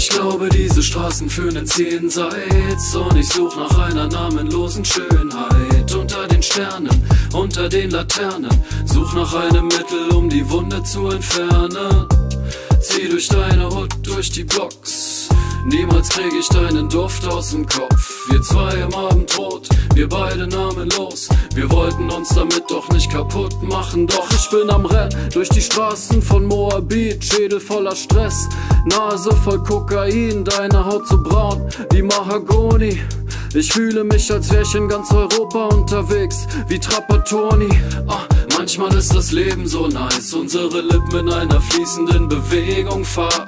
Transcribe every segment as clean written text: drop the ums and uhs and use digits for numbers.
Ich glaube, diese Straßen führen ins Jenseits, und ich such nach einer namenlosen Schönheit. Unter den Sternen, unter den Laternen, such nach einem Mittel, um die Wunde zu entfernen. Zieh durch deine Hut, durch die Blocks, niemals krieg ich deinen Duft aus dem Kopf. Wir zwei im Abendrot, wir beide namenlos. Wir wollten uns damit doch nicht kaputt machen. Doch ich bin am Rennen durch die Straßen von Moabit. Schädel voller Stress, Nase voll Kokain, deine Haut so braun wie Mahagoni. Ich fühle mich, als wär ich in ganz Europa unterwegs, wie Trapattoni. Manchmal ist das Leben so nice, unsere Lippen in einer fließenden Bewegung vereint.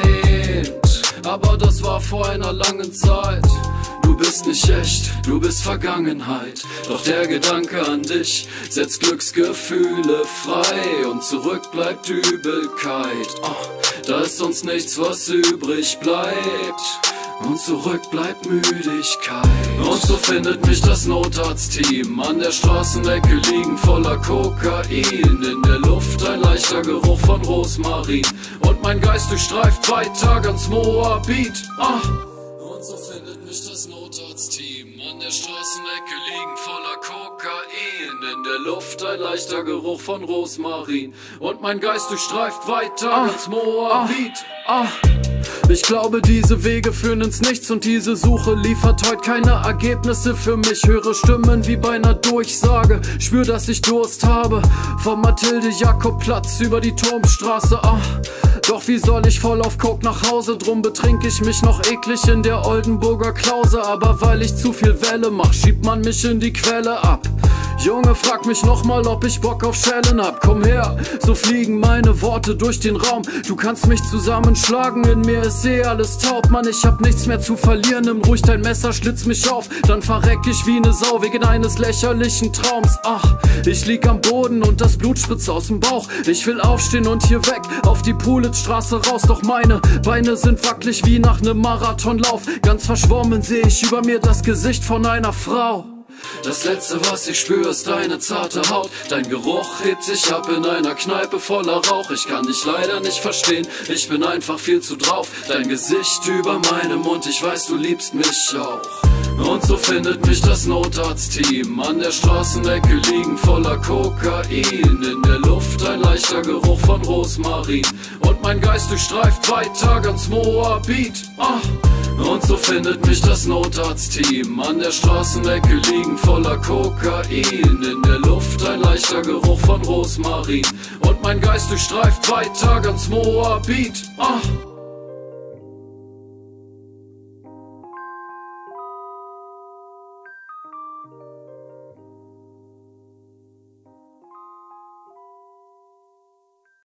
Aber das war vor einer langen Zeit. Du bist nicht echt, du bist Vergangenheit. Doch der Gedanke an dich setzt Glücksgefühle frei, und zurück bleibt Übelkeit. Da ist uns nichts, was übrig bleibt, und zurück bleibt Müdigkeit. Und so findet mich das Notarztteam. An der Straßenecke liegen voller Kokain. In der Luft ein leichter Geruch von Rosmarin, und mein Geist durchstreift weiter ganz Moabit. Und so findet mich das Notarztteam. An der Straßenecke liegen voller Kokain. In der Luft ein leichter Geruch von Rosmarin, und mein Geist durchstreift weiter ganz Moabit. Ich glaube, diese Wege führen ins Nichts, und diese Suche liefert heute keine Ergebnisse für mich. Höre Stimmen wie bei einer Durchsage, spür, dass ich Durst habe. Vom Mathilde-Jakob-Platz über die Turmstraße. Doch wie soll ich voll auf Coke nach Hause? Drum betrink ich mich noch eklig in der Oldenburger Klause. Aber weil ich zu viel Welle mach, schiebt man mich in die Quelle ab. Junge, frag mich nochmal, ob ich Bock auf Schellen hab. Komm her, so fliegen meine Worte durch den Raum. Du kannst mich zusammenschlagen, in mir ist alles taub. Mann, ich hab nichts mehr zu verlieren. Nimm ruhig dein Messer, schlitz mich auf, dann verreck ich wie ne Sau wegen eines lächerlichen Traums. Ich lieg am Boden und das Blut spritzt aus dem Bauch. Ich will aufstehen und hier weg, auf die Pulitzstraße raus. Doch meine Beine sind wackelig wie nach nem Marathonlauf. Ganz verschwommen seh ich über mir das Gesicht von einer Frau. Das letzte, was ich spür, ist deine zarte Haut. Dein Geruch hebt sich ab in einer Kneipe voller Rauch. Ich kann dich leider nicht verstehen, ich bin einfach viel zu drauf. Dein Gesicht über meinem Mund, ich weiß, du liebst mich auch. Und so findet mich das Notarztteam. An der Straßenecke liegen voller Kokain. In der Luft ein leichter Geruch von Rosmarin, und mein Geist durchstreift weiter ganz Moabit. Und so findet mich das Notarztteam. An der Straßenecke liegen voller Kokain. In der Luft ein leichter Geruch von Rosmarin, und mein Geist durchstreift weiter ganz Moabit.